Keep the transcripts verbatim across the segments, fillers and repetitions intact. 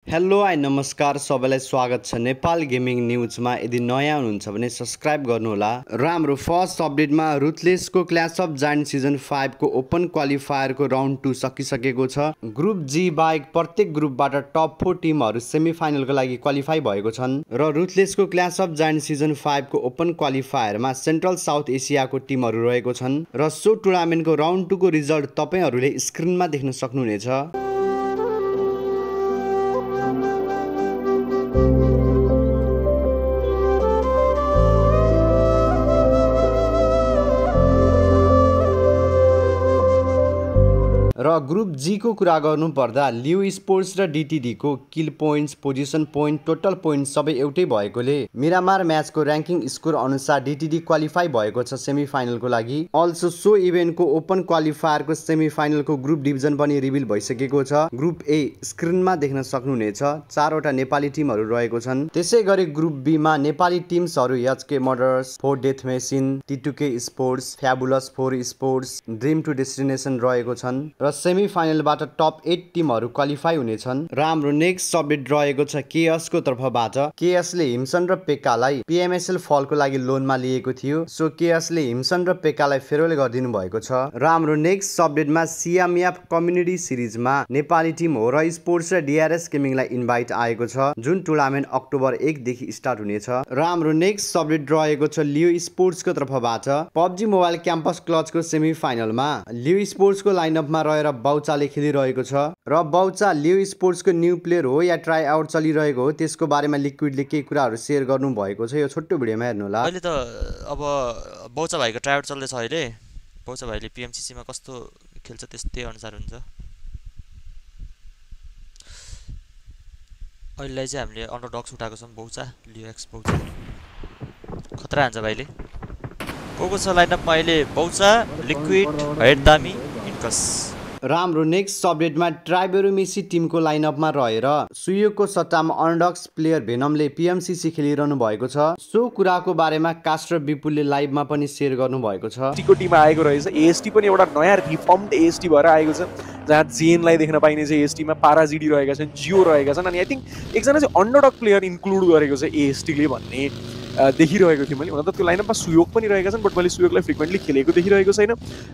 Hello hi नमस्कार सबैलाई स्वागत छ नेपाल गेमिङ न्यूजमा। यदि नयाँ हुनुहुन्छ भने सब्स्क्राइब गर्नुहोला। र हाम्रो फर्स्ट अपडेटमा रुथलेसको clash of giant season five को ओपन क्वालिफायरको राउन्ड टू सकिसकेको छ। ग्रुप जी बाहेक प्रत्येक ग्रुपबाट टप फोर टिमहरू सेमी फाइनलको लागि क्वालिफाई भएको छन् र रुथलेसको clash of giant season five को ओपन क्वालिफायरमा सेन्ट्रल साउथ एसियाको टिमहरू रहेको छन् र सो टुर्नामेन्टको राउन्ड टू को रिजल्ट तपाईहरूले स्क्रिनमा देख्न सक्नुहुनेछ। र ग्रुप जी को कुरा गर्नु पर्दा लिउ स्पोर्ट्स र डीटीडी को kill points, position point, total point सबै एउटै भएकोले मिरामार म्याचको र्याङ्किङ स्कोर अनुसार डीटीडी क्वालिफाई भएको छ सेमी फाइनलको लागि। अल्सो सो इभेन्टको ओपन क्वालिफायरको सेमी फाइनलको ग्रुप डिभिजन पनि रिभिल भइसकेको छ। ग्रुप ए स्क्रिनमा देख्न सक्नुहुनेछ, चारवटा नेपाली टिमहरू रहेको छन्। त्यसै गरी ग्रुप बी मा नेपाली टिम्सहरू HK murders, four death machine, T two K sports, fabulous four sports, dream to destination रहेको छन् र सेमी फाइनलबाट टप एट टिमहरू क्वालिफाई हुनेछन्। र हाम्रो नेक्स्ट अपडेट रहेको छ केएस को तर्फबाट। केएस ले हिमसन र पेक्कालाई पीएमएसएल फलको लागि लोनमा लिएको थियो। सो केएस ले हिमसन र पेक्कालाई फेरवेल गरिदिनु भएको छ। र हाम्रो नेक्स्ट अपडेटमा सिएमएफ कम्युनिटी सिरिजमा नेपाली टिम होरा स्पोर्ट्स र डीआरएस गेमिङलाई इन्भाइट आएको छ, जुन टुर्नामेन्ट अक्टोबर एक देखि स्टार्ट हुनेछ। र हाम्रो नेक्स्ट अपडेट रहेको छ लिउ स्पोर्ट्स को तर्फबाट। पबजी मोबाइल क्याम्पस क्लचको सेमी फाइनलमा लिउ स्पोर्ट्स को लाइनअपमा रहेर बाउचाले खेलिरहेको छ र बाउचा लिउ स्पोर्ट्सको न्यू प्लेयर हो या ट्राई आउट चलिरहेको हो, त्यसको बारेमा लिक्विडले केही कुराहरू सेयर गर्नु भएको छ। यो छोटो भिडियोमा हेर्नु होला। अहिले त अब बाउचा भाइको ट्राई आउट चल्दैछ। अहिले बाउचा भाइले पीएमसीसीमा कस्तो खेल्छ त्यस्तै अनुसार हुन्छ। अहिलेलाई चाहिँ हामीले अन्डरडग्स उठाएको छौँ। बाउचा लिउ एक्स बाउचा खतरा हान्छ भाइले। को को छ लाइनअपमा अहिले? बाउचा, लिक्विड, हेड दामी, इन्कस। र हाम्रो नेक्स्ट अपडेटमा ट्राइबेरोमेसी टिमको लाइनअपमा रहेर सुयोगको सट्टामा अन्डक्स प्लेयर भेनमले पीएमसीसी खेलिरहनु भएको छ। सो कुराको बारेमा कास्ट र बिपुलले लाइभमा पनि सेयर गर्नु भएको छ। टीको टिम आएको रहेछ। एएसटी पनि एउटा नयाँ रिफर्मड एएसटी भएर आएको छ, जहाँ जेनलाई देख्न पाइने छ। एएसटीमा पाराजिडी रहेका छन्, जियो रहेका छन्, अनि आई थिङ्क एकजना चाहिँ अन्डरडग प्लेयर इन्क्लुड गरेको छ एएसटीले भन्ने देखिरहेको थियो मैले। हुन त त्यो लाइनअपमा सुयोग पनि रहेका छन्, बट मैले सुयोगलाई फ्रिक्वेन्टली खेलेको देखिरहेको छैन।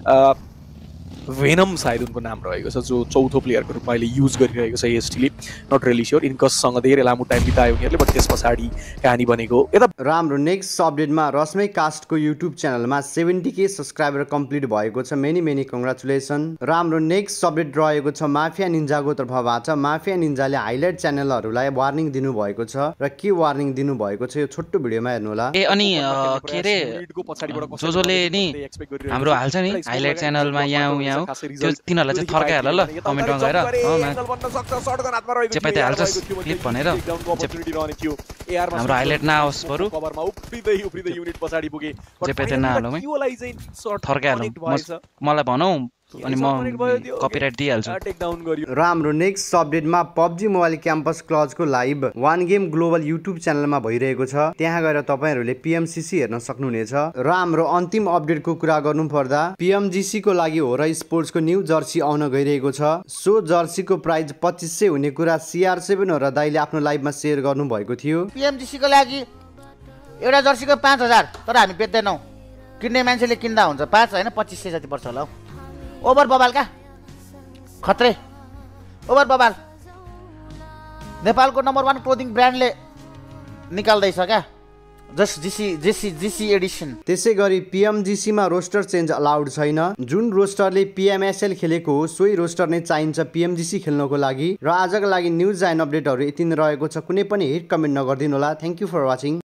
भेनम सायद उनको नाम रहेको छ, जो चौथो प्लेयरको रूपमा अहिले युज गरिरहेको छ एएसटीले। Not really sure. इन्कससँग धेरै लामो टाइम बितायो उनीहरूले, बट त्यस पछाडि कहानी बनेको। यता र हाम्रो नेक्स्ट अपडेटमा रश्मि कास्टको युट्युब च्यानलमा सेभेन्टी के सब्सक्राइबर कम्प्लिट भएको छ। Many many congratulation. र हाम्रो नेक्स्ट अपडेट रहेको छ माफिया निन्जाको तर्फबाट। माफिया निन्जाले हाइलाइट च्यानलहरूलाई वार्निङ दिनुभएको छ र के वार्निङ दिनुभएको छ यो छोटो भिडियोमा हेर्नु होला। ए अनि के रे जो जसले नि हाम्रो हाल्छ नि हाइलाइट च्यानलमा यहाँ त्यो तिनीहरूलाई चाहिँ थर्काइहाल ल कमेन्टमा गएर चेपाइते हाल्छस् क्लिप भनेर हाम्रो हाइलाइट नआओस् बरु चेपाइते नहालौँ है, थर्काइहालौँ। मलाई भनौ अनि म कपिराइट दिइहाल्छु। र हाम्रो नेक्स्ट अपडेटमा पबजी मोबाइल क्याम्पस क्लचको live one game global YouTube च्यानलमा भइरहेको छ। त्यहाँ गएर तपाईँहरूले पीएमसीसी हेर्न सक्नुहुनेछ। र हाम्रो अन्तिम अपडेटको कुरा गर्नु पर्दा पीएमजीसी को लागि होरा स्पोर्ट्सको न्यू जर्सी आउन गइरहेको छ। सो जर्सीको प्राइस पच्चिस सय हुने कुरा सीआर सेभेन होरा दाइले आफ्नो लाइभमा सेयर गर्नु भएको थियो। पीएमजीसी को लागि एउटा जर्सीको पाँच हजार तर हामी बेच्दैनौँ। किन्ने मान्छेले किन्दा हुन्छ। पाँच होइन पच्चिस सय जति पर्छ होला हौ। ओभर बबाल का खत्रे ओभर बबाल नेपालको नम्बर वान क्लोदिङ ब्रान्डले निकाल्दैछ क्या, जस्ट जिसी जिसी जिसी एडिसन। त्यसै गरी पीएमजीसीमा रोस्टर चेन्ज अलाउड छैन। जुन रोस्टरले पीएमएसएल खेलेको हो सोही रोस्टर नै चाहिन्छ पीएमजीसी खेल्नको लागि। र आजको लागि न्युज एन्ड अपडेटहरू यति नै रहेको छ। कुनै पनि हिट कमेन्ट नगर्दिनु होला। Thank you for watching.